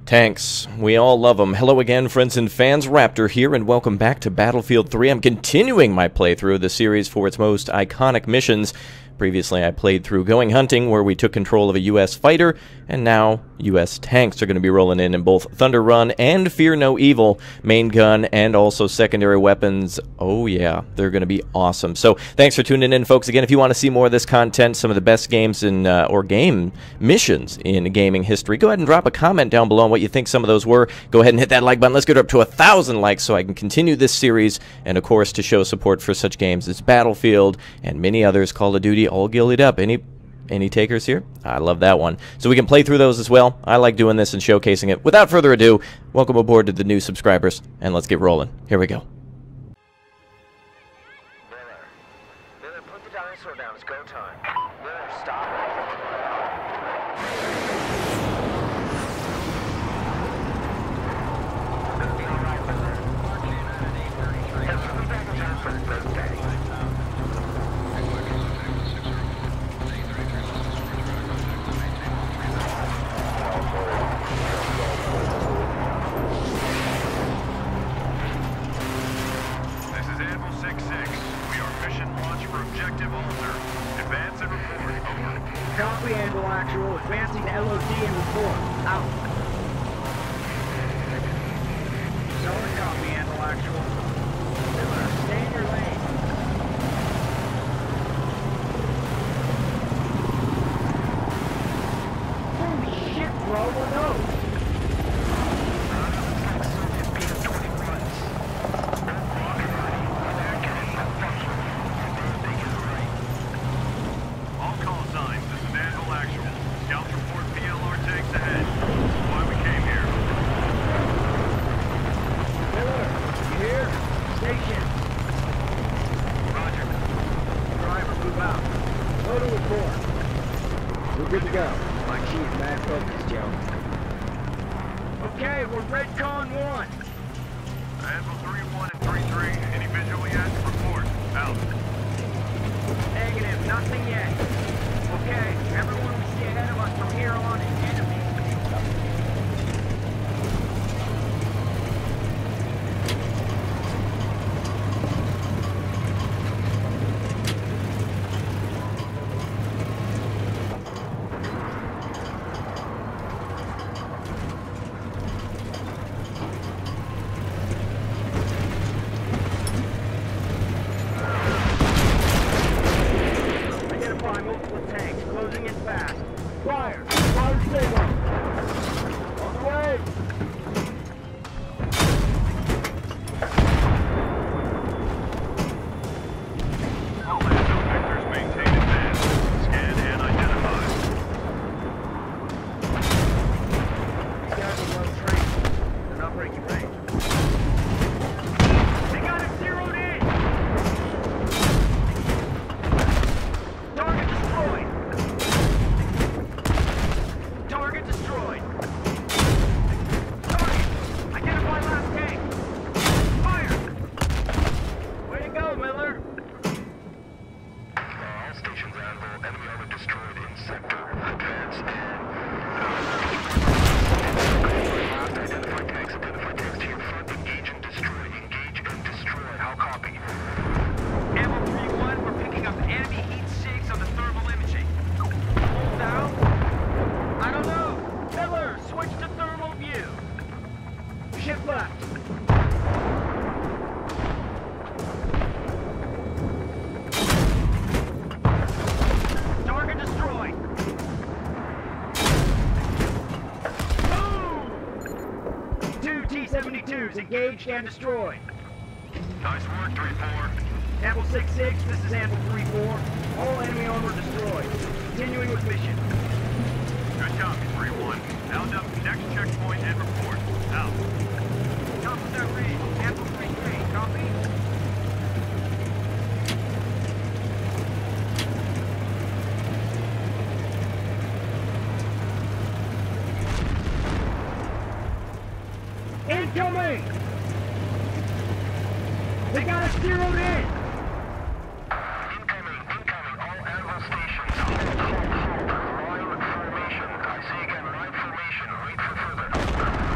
Tanks. We all love them. Hello again, friends and fans. Raptor here, and welcome back to Battlefield 3. I'm continuing my playthrough of the series for its most iconic missions. Previously, I played through Going Hunting, where we took control of a U.S. fighter, and now U.S. tanks are going to be rolling in both Thunder Run and Fear No Evil, main gun, and also secondary weapons. Oh yeah, they're going to be awesome. So thanks for tuning in, folks. Again, if you want to see more of this content, some of the best games in, or game missions in gaming history, go ahead and drop a comment down below on what you think some of those were. Go ahead and hit that like button. Let's get up to 1,000 likes so I can continue this series, and of course, to show support for such games as Battlefield and many others, Call of Duty, all gilded up. Any takers here? I love that one. So we can play through those as well. I like doing this and showcasing it. Without further ado, welcome aboard to the new subscribers, and let's get rolling. Here we go. Miller, put the dinosaur down. It's go time. Miller, stop. It'll be all right, Miller. Hey, put me back in time for the birthday. Copy, Anvil Actual. Advancing to LOD and report. Out. Solid copy, Anvil Actual. Miller, stay in your lane. Holy shit, bro. What those? We're good to go. My key is mad focused, Joe. Okay, we're Redcon 1. Anvil 3-1 and 3-3. Any visual yet? Report. Out. Negative, nothing yet. Okay, everyone we see ahead of us from here on is enemy. Multiple tanks, closing in fast. Fire! Fire stable! On the way! All Lando vectors maintain advance. Scan and identify. These guys are well trained. They're not breaking range. They got it zeroed in! Target destroyed! Target destroyed! Target! Identify last tank! Fire! Way to go, Miller! All stations Anvil. Enemy armor destroyed in sector. Advance Identify tanks. Identify tanks to your front. Engage and destroy. Engage and destroy. How copy? Anvil 3-1, we're picking up enemy heat 6 on the thermal imaging. Hold out? I don't know. Miller, switch to thermal view. Shift left. Target destroyed. Boom! 2 T-72s engaged and destroyed. Nice work, 3-4. Anvil 6-6, this is Anvil 3-4. All enemy armor destroyed. Continuing with mission. Good copy, 3-1. Now up to next checkpoint and report. Out. Top of that read. Anvil 3-3, copy? Incoming! They got us zeroed in! Incoming. All Anvil stations. Hold. Line formation. I say again, line formation. Wait for further.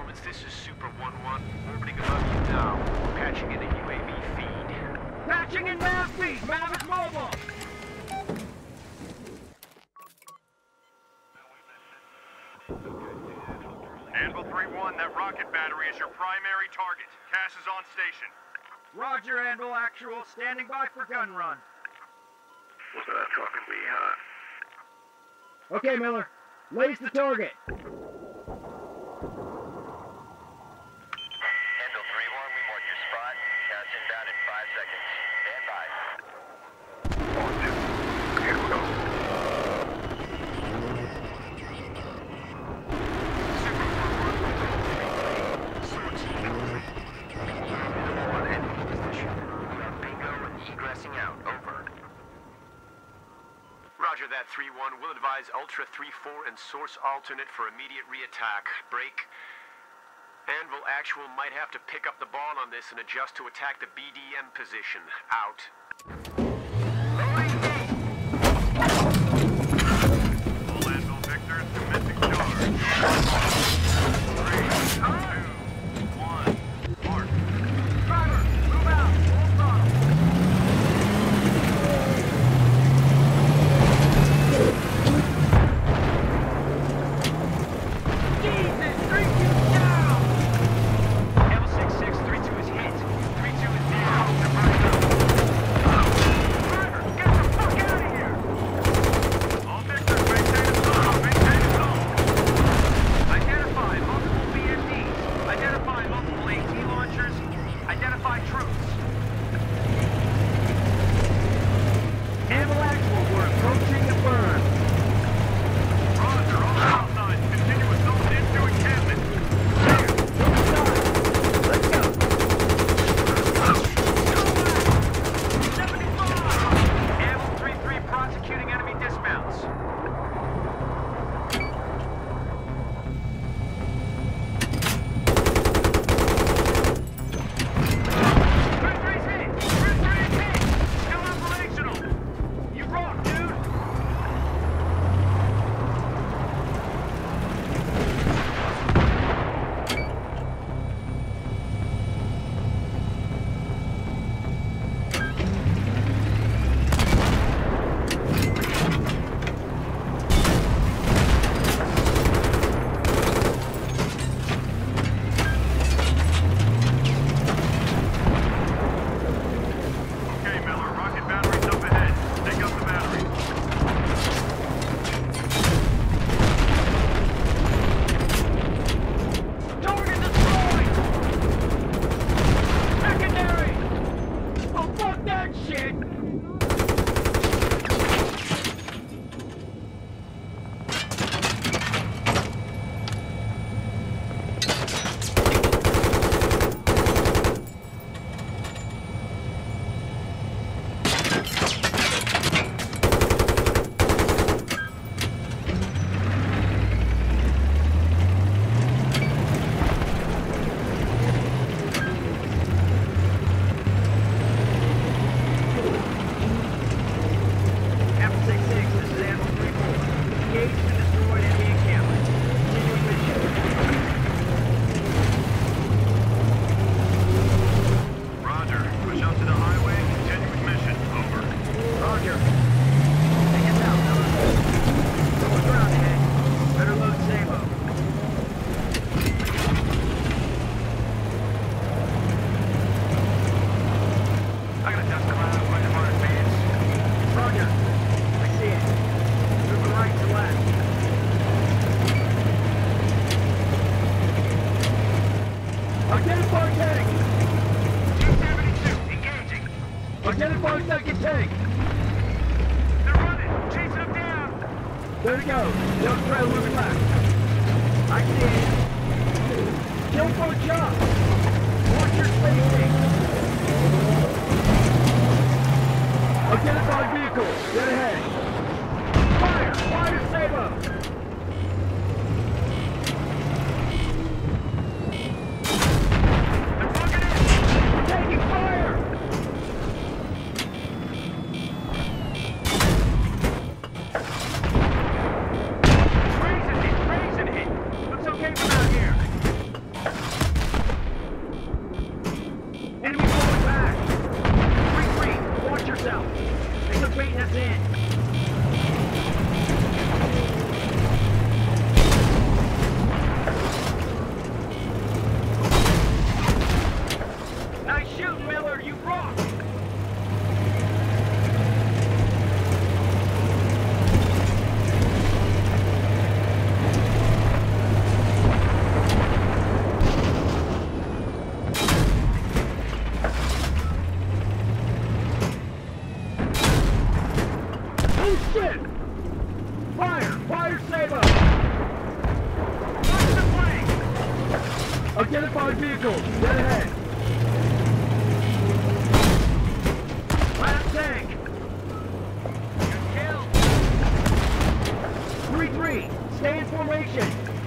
Elements, this is Super 1-1, orbiting above you now. Patching in a UAV feed. Patching in nav feed! Maverick Mobile! Anvil 3-1, that rocket battery is your primary target. Cass is on station. Roger, Anvil Actual, standing by for gun run. What's that talking to me, huh? Okay, Miller. Lace the target. Handle 3-1, we mark your spot. Cash inbound in 5 seconds. Stand by. Here we go. Super 1-1, on enemy position. We are bingo and egressing out. Over. Roger that, 3-1. We'll advise Ultra 3-4 and Source Alternate for immediate re-attack. Break. Anvil Actual might have to pick up the ball on this and adjust to attack the BDM position. Out. All Anvil Victors, commencing charge. 3, 2, 1, mark. Driver, move out. Full throttle. Jesus, 3-2 down! L66, 3-2 is hit. 3-2 is down. They're burning up. Driver, get the fuck out of here! All Victors, maintain assault. Maintain assault. Identify multiple BMDs. Identify multiple AT launchers. Identify troops. Anvil Actual, we're approaching the burn. Roger, all outside. Continue assault into encampment. Let's go! 75! Anvil 3-3 prosecuting enemy dismounts. Three-three's hit! Three-three's hit! Still operational! You rock, dude! Okay, Miller, rocket battery's up ahead. Take out the battery. Target destroyed! Secondary! Oh, fuck that shit! F66, this is Anvil 3-4. Engage the destroyed enemy encampment. Continuing mission. Roger. Push out to the highway. Continuing mission. Over. Roger. Take us out, Miller. Lower ground ahead. Better load Samo. I got a dust cloud right in our advance. Roger. I see it. Moving right to left. Identify tank! 272, engaging. Identify second tank! They're running. Chasing them down. There we go. Young trail moving left. I see it. Kill for a job. Watch your spacing. Identify vehicle. Get ahead. Fire! Fire Sabo! They're fucking in. Taking fire! Raising hit. Looks okay from out here. Unidentified vehicles, dead ahead. Last tank. Good kill. 3-3, stay in formation.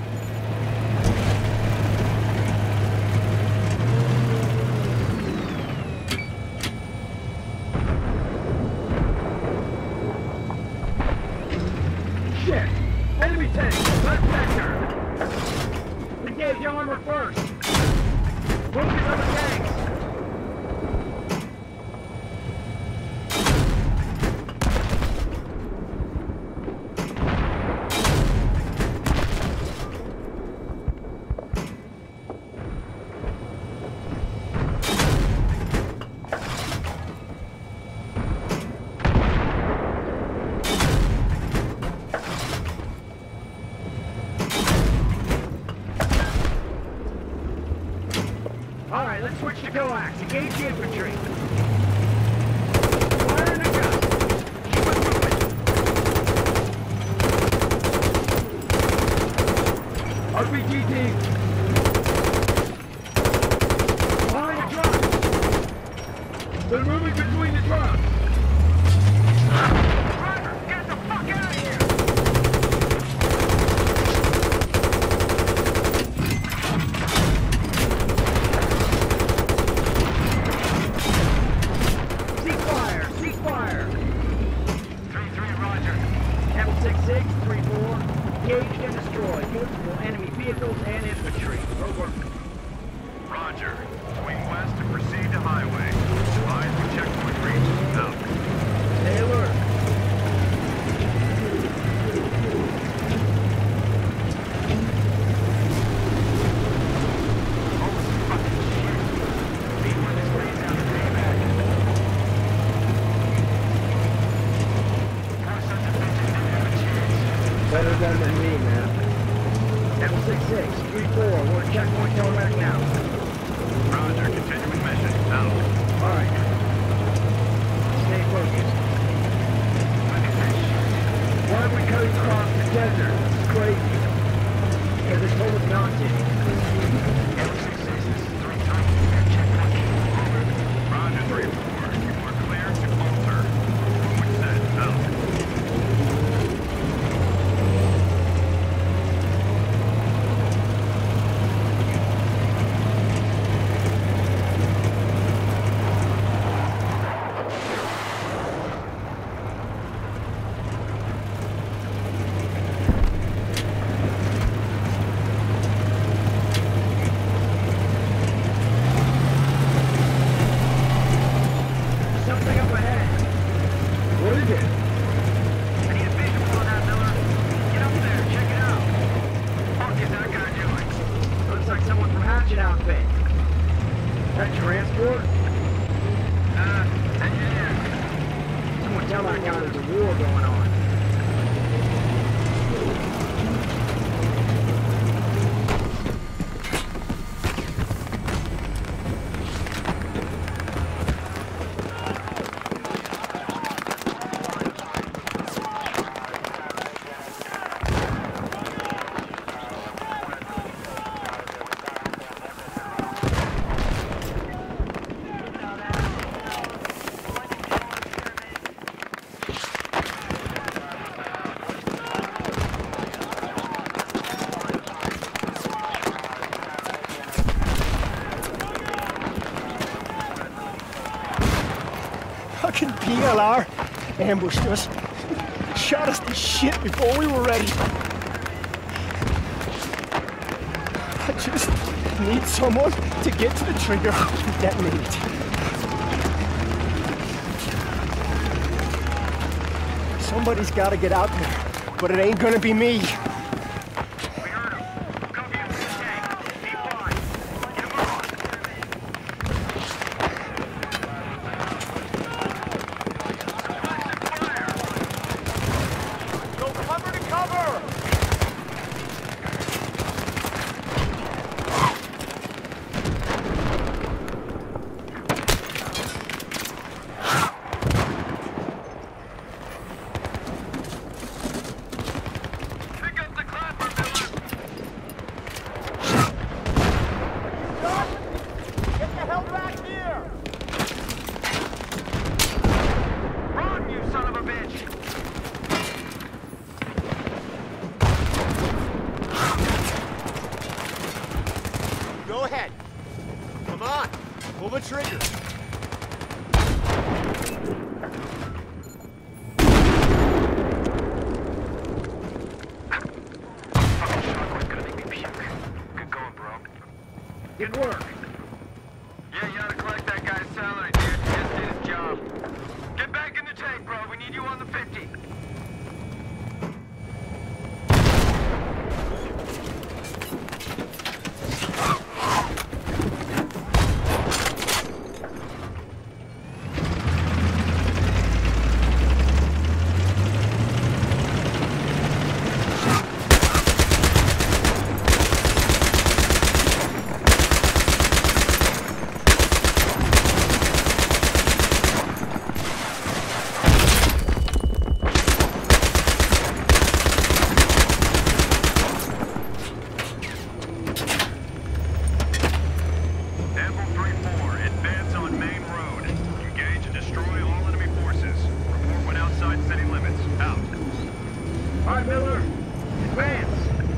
Shit! Enemy tank! Left sector! Engage your armor first! Focus on the tanks! Alright, let's switch to coax. Engage the infantry. Fire in the gun. Keep it moving. RPG team. Behind the truck. They're moving between the trucks. Driver, get the fuck out of here! Ceasefire! Ceasefire! 3-3, roger. M66, 3-4. Engage and destroy multiple enemy vehicles and infantry. Over. Roger. Swing west and proceed to highway. Advise the checkpoint reach. Out. Stay alert. Better done than me, man. M66, 3-4, we're at checkpoint telematic now. Roger. Continuing mission. Out. Alright. Stay focused. Why are we cutting across the desert? It's crazy. Because it's full of nonsense. M66 is 3-3, checkpoint. Over. Roger. 3-4. You are clear to alter. Which said out. Something up ahead. What is it? I need a visual on that, Miller. Get up there, check it out. Fuck is that guy doing? Looks like someone from Hatchet Outfit. That transport? Engineer. Someone tell that guy there's a war going on. Fucking PLR ambushed us. Shot us to shit before we were ready. I just need someone to get to the trigger and detonate it. Somebody's gotta get out there, but it ain't gonna be me. We heard him. Copy him. Tank. Be fine. Get him on. Go cover to cover! Pick up the ahead. Come on, pull the trigger. Good work. Yeah, you ought to collect that guy's salary, dude. He just did his job. Get back in the tank, bro. We need you on the 50. Amble 3-4, advance on main road. Engage and destroy all enemy forces. Report when outside city limits. Out. All right, Miller. Advance.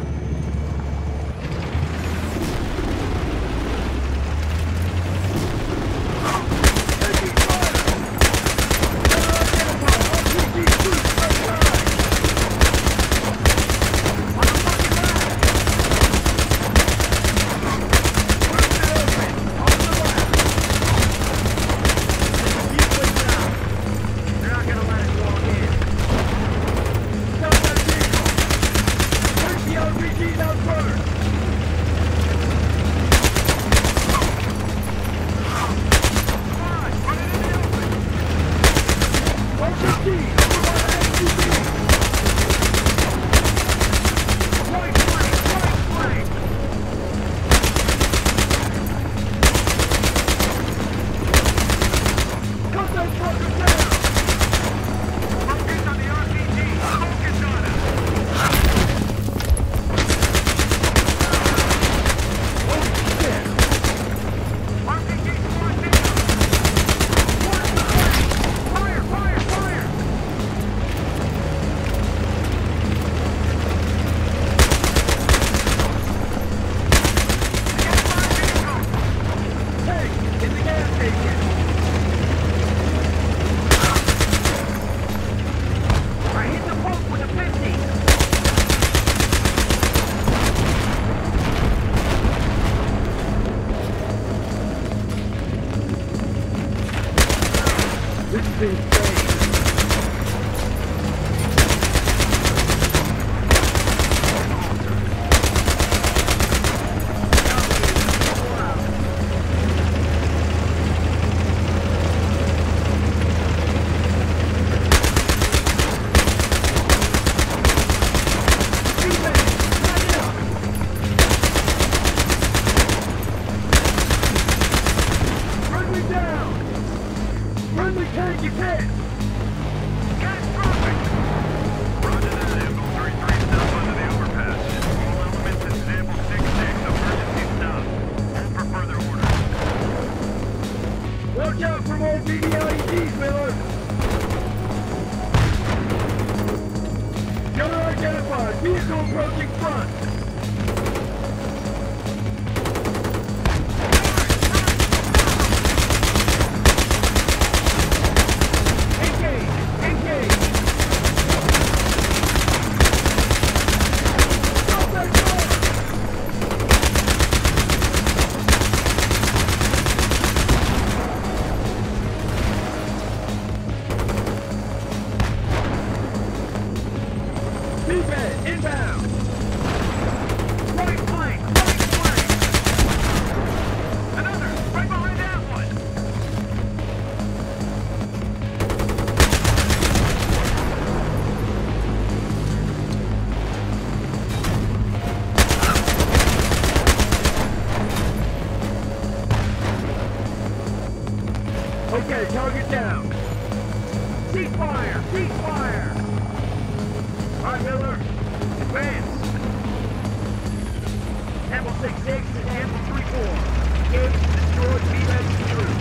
They're not gonna let us walk in. Stop that vehicle! Push the LPGs out first! Come on, run it in the open! 115, over by the SUV! Right flank, right flank! Cut those fuckers down! Focus on the RPG! Focus on it! Holy shit! RPG squad down! Fire! Fire! Fire! Hey! In the gas station! I hit the boat with a 50! This is insane! Run me down! Run me tank, you can! Catastrophic! Roger that, Amble 3-3, stop under the overpass. All elements, this is Amble 6-6, emergency stop. Hold for further orders. Watch out for more BD-LEDs, Miller! Gunner identified! Vehicle approaching front! Engage! Engage! Stop that car! Defense, inbound! Right flank! Right flank! Another! Right behind that one! Okay, target down! Ceasefire! Ceasefire! All right, Miller. Advance. Amble 6-6 and Amble 3-4. Engage and destroy B-ready troops.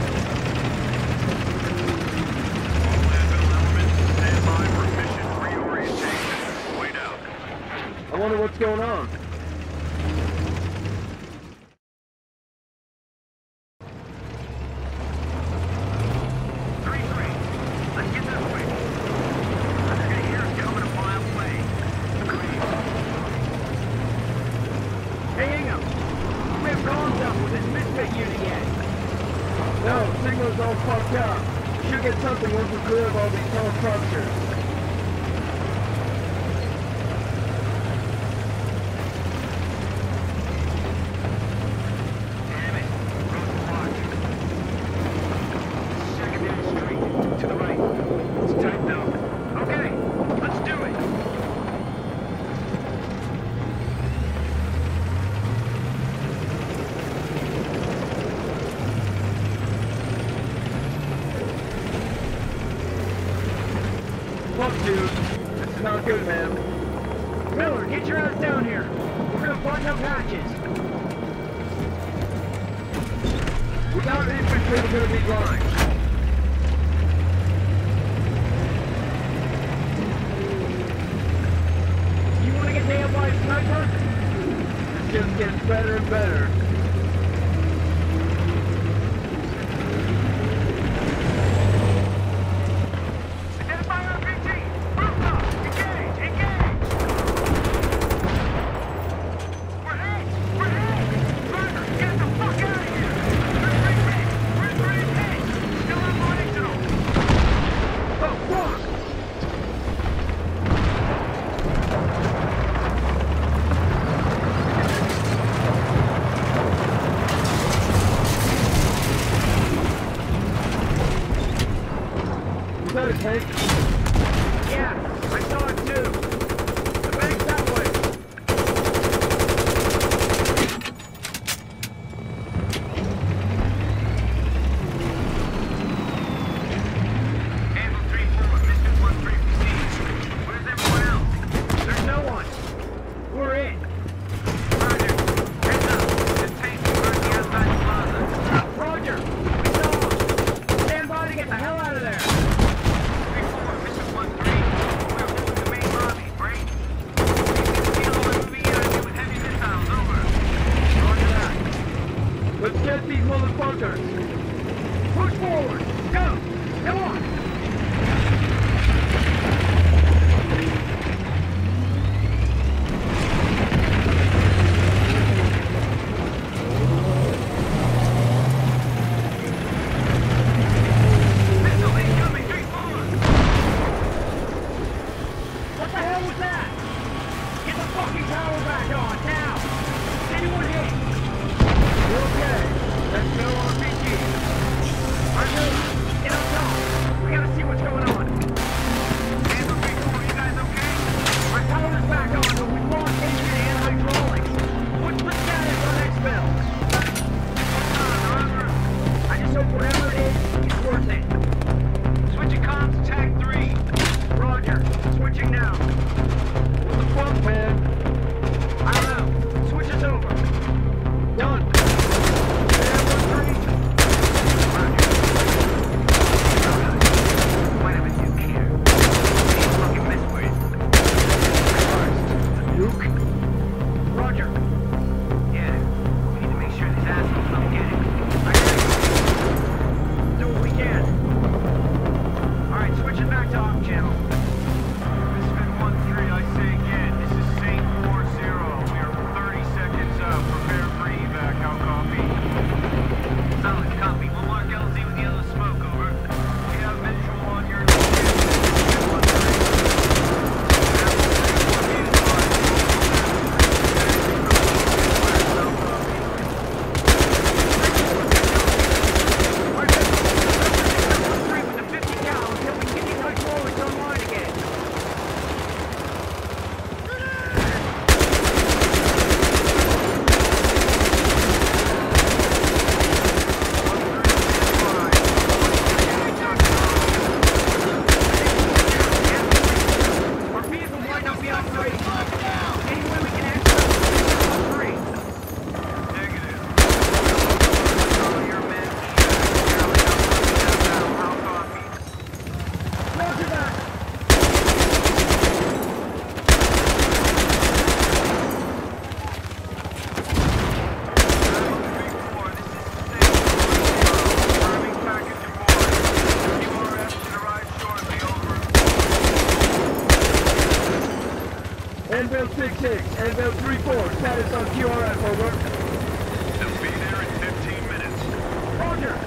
All Anvil elements, stand by for mission reorientation. Wait out. I wonder what's going on. comms up with this misfit unit yet? No, signal's all fucked up. Should get something once we're clear of all these tall structures. Damn it. Roadblock. Secondary street. To the right. It's tight though. Okay, let's do it. Fuck, dude. This is not good, man. Miller, get your ass down here. We're gonna button up hatches. Without infantry, we're gonna be blind. You wanna get nailed by a sniper? This just gets better and better. Identify RPG! Rooftop! Engage! Engage! We're hit! We're hit! Driver, get the fuck out of here! We're three hit! Still operational! Oh, fuck! Is that a tank? Yeah, I saw it too! The bank's that way! Handle 3-4, Mission 1-3 proceeds. Where's everyone else? There's no one. We're in. Roger. Heads up. The tank is right outside the plaza. Roger. We saw him. Stand by to get the hell out of there. 3-4, Mission 1-3. We're holding the main lobby. Break. Kilo MV with heavy missiles. Over. Roger that. Let's get these motherfuckers! Push forward. Go. Come on. Missile incoming, 3-4. What the hell was that? Get the fucking power back on, now! Anyone hit? We're okay. That's no RPG. Arthur, get up top. We gotta see what's going on. Handle 3-4, you guys okay? Our power's back on, but we've lost engine and hydraulics. What's the status on X-Bell? They're en route. I just hope whatever it is, it's worth it. Switching comms to tag 3. Roger. Switching now. What the fuck, man? I don't know. Switch us over. Done. Wait a minute, you care. Any fucking miss with. Nuke? Roger. Yeah. We need to make sure these assholes don't get it. I agree. Do what we can. Alright, switching back to off channel. Misfit 1-3, I say again, this is Saint 4-0. We are 30 seconds out. Prepare for evac. How copy? Solid copy. We'll mark LZ with yellow smoke, over. We have visual on your With the 50 cal until we can get these hydraulics online again. Our vehicle might not be operating. Any way we can access the 3. negative. All your men. How copy? Roger that. Anvil 6-6, Anvil 3-4, status on QRF, over. Roger!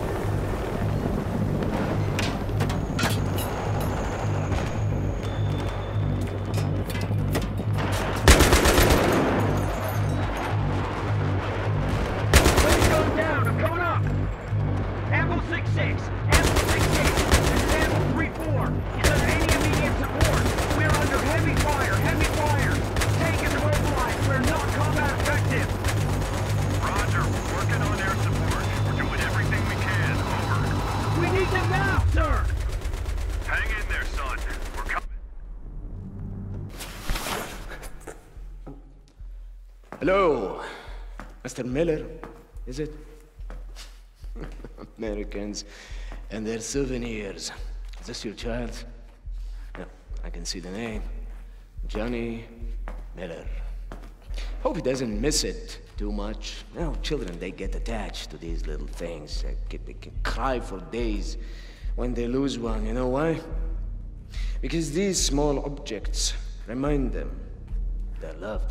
Let's go down. I'm coming up. Apple 6-6. Apple 6-8. This is Apple 3-4. Is there any immediate support? We're under heavy fire. Heavy fire. Tank is immobilized. We're not combat effective. Roger, we're working on air support. We're doing everything we can. Over. We need them now, sir. Hang in there, son. We're coming. Hello, Mr. Miller, is it? Americans and their souvenirs. Is this your child? Yeah, I can see the name. Johnny Miller. Hope he doesn't miss it too much. You know, children, they get attached to these little things. They can cry for days when they lose one. You know why? Because these small objects remind them they're loved.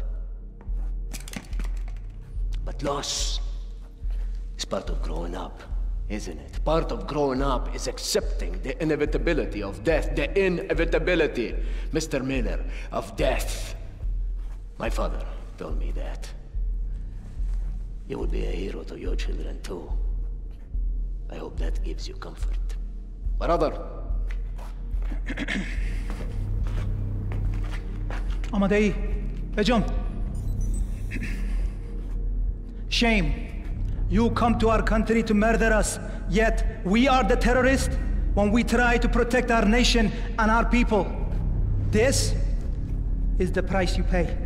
But loss is part of growing up, isn't it? Part of growing up is accepting the inevitability of death. The inevitability, Mr. Miller, of death. My father told me that. You will be a hero to your children, too. I hope that gives you comfort. Brother. آماده‌ای؟ بجام. Shame. You come to our country to murder us, yet we are the terrorists when we try to protect our nation and our people. This is the price you pay.